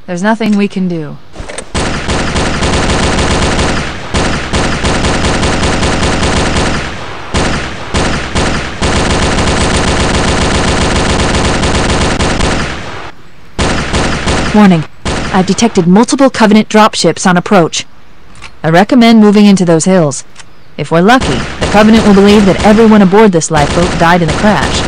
There's nothing we can do. Warning. I've detected multiple Covenant dropships on approach. I recommend moving into those hills. If we're lucky, the Covenant will believe that everyone aboard this lifeboat died in the crash.